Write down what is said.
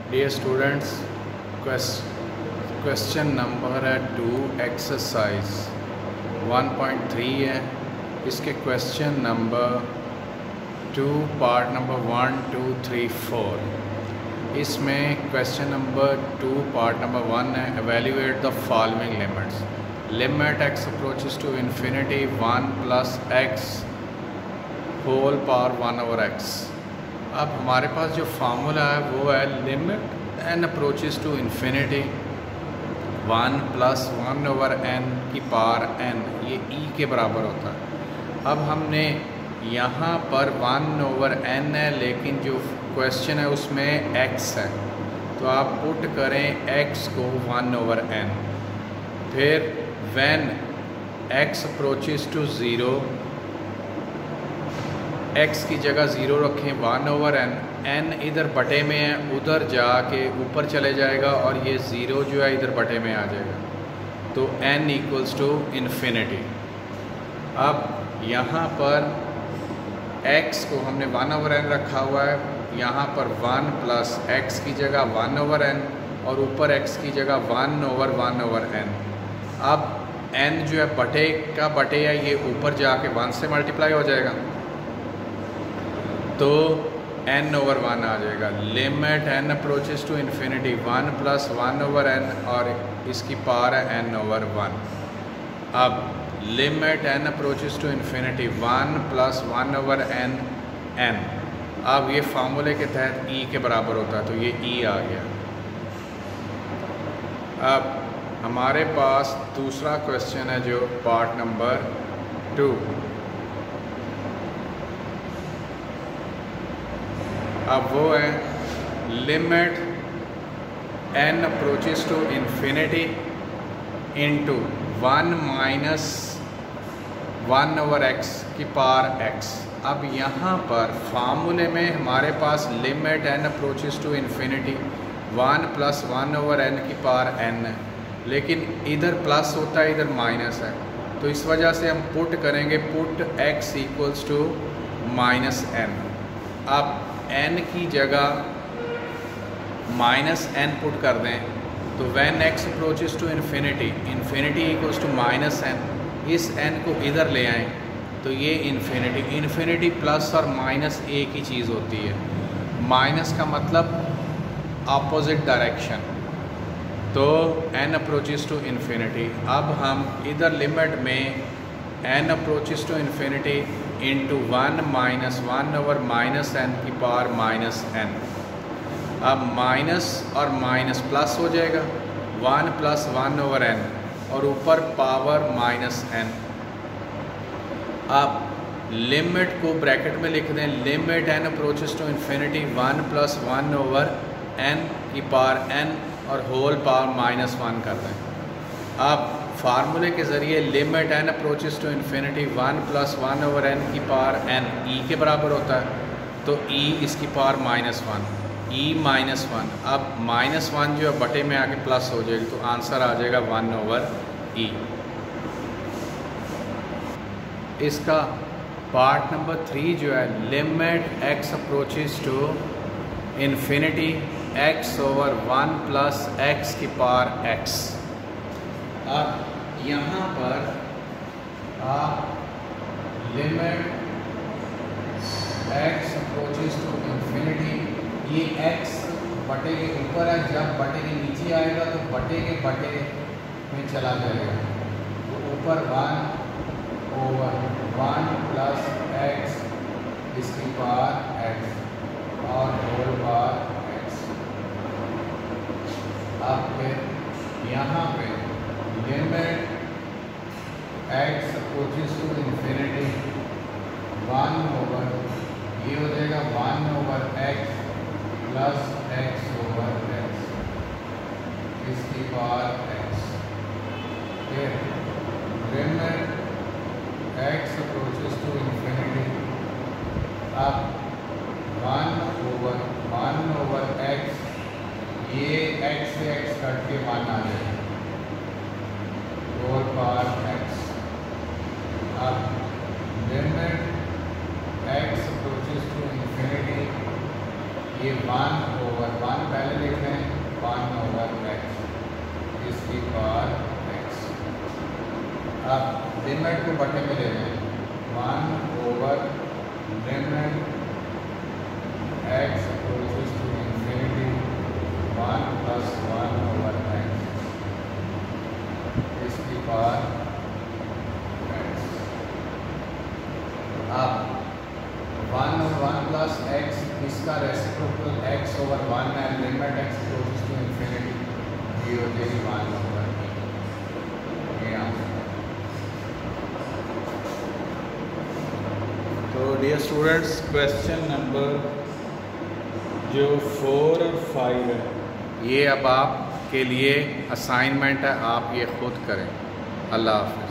Dear students, question number है 2 exercise 1.3 है। इसके क्वेश्चन नंबर 2 पार्ट नंबर 1, 2, 3, 4। इसमें क्वेश्चन नंबर 2 पार्ट नंबर 1 है, evaluate the following limits. Limit x approaches to infinity 1 plus x whole power 1/x। अब हमारे पास जो फार्मूला है वो है limit n approaches to infinity 1 plus 1/n की पावर n, ये e के बराबर होता है। अब हमने यहाँ पर 1/n है, लेकिन जो क्वेश्चन है उसमें x है, तो आप पुट करें x को 1/n। फिर when x approaches to 0, x की जगह 0 रखें, 1/n, n इधर बटे में है, उधर जाके ऊपर चले जाएगा और ये 0 जो है इधर बटे में आ जाएगा, तो n इक्वल्स टू इन्फिनिटी। अब यहाँ पर x को हमने 1/n रखा हुआ है, यहाँ पर 1 प्लस x की जगह 1/n और ऊपर x की जगह 1/1/n। अब n जो है बटे का बटे है, ये ऊपर जाके 1 से मल्टीप्लाई हो जाएगा, तो n/1 आ जाएगा। Limit n approaches to infinity 1 plus 1/n और इसकी पावर है n/1। अब limit n approaches to infinity 1 plus 1/n n। अब ये फार्मूले के तहत e के बराबर होता है, तो ये e आ गया। अब हमारे पास दूसरा क्वेश्चन है जो पार्ट नंबर 2। अब वो है limit n approaches to infinity into 1 minus 1/x की पावर x। अब यहाँ पर फार्मूले में हमारे पास limit n approaches to infinity 1 plus 1/n की पावर n है, लेकिन इधर प्लस होता है, इधर माइनस है, तो इस वजह से हम पुट करेंगे, put x equals to -n। अब n की जगह -n पुट कर दें, तो when x approaches to infinity, infinity equals to -n, इस n को इधर ले आएँ तो ये इन्फिनिटी प्लस और माइनस एक ही चीज़ होती है। माइनस का मतलब अपोजिट डायरेक्शन, तो n अप्रोचेस टू इन्फिनिटी। अब हम इधर लिमिट में n approaches to infinity into 1 minus 1/n की पावर -n। अब माइनस और माइनस प्लस हो जाएगा, 1 प्लस 1/n और ऊपर पावर -n। अब लिमिट को ब्रैकेट में लिख दें, limit n approaches to infinity 1 plus 1/n की पावर n और होल पावर -1 कर दें। अब फार्मूले के ज़रिए limit n approaches to infinity 1 plus 1/n की पावर n e के बराबर होता है, तो e इसकी पावर -1, e -1। अब -1 जो है बटे में आके प्लस हो जाएगी, तो आंसर आ जाएगा 1/e। इसका पार्ट नंबर 3 जो है limit x approaches to infinity x/1 plus x की पावर x। अब यहाँ पर आप limit x approaches to infinity, ये x बटे के ऊपर है, जब बटे के नीचे आएगा तो बटे के बटे में चला जाएगा, तो ऊपर 1/1 प्लस x इसकी पावर x और होल पावर x। अब फिर यहाँ पे limit x approaches to infinity 1/, ये हो जाएगा 1/x प्लस x/x इसकी पावर x। फिर limit x approaches to infinity, अब 1/1/x, ये x से x कट के 1 आ जाएगा, होल पावर x। अब limit x approaches to infinity, ये 1/1 पहले लिख इसकी पावर x। अब लिमिट को बटे में ले लें 1/लिमिट x approaches to infinity 1 + 1/x इसकी पावर x। अब 1 और 1 + x इसका रेसिप्रोकल x/1 है। Limit x approaches to infinity ये हो जाएगी 1/e। तो डियर स्टूडेंट्स, क्वेश्चन नंबर जो 4 और 5 है ये अब आपके लिए असाइनमेंट है, आप ये खुद करें। अल्लाह हाफ़िज़।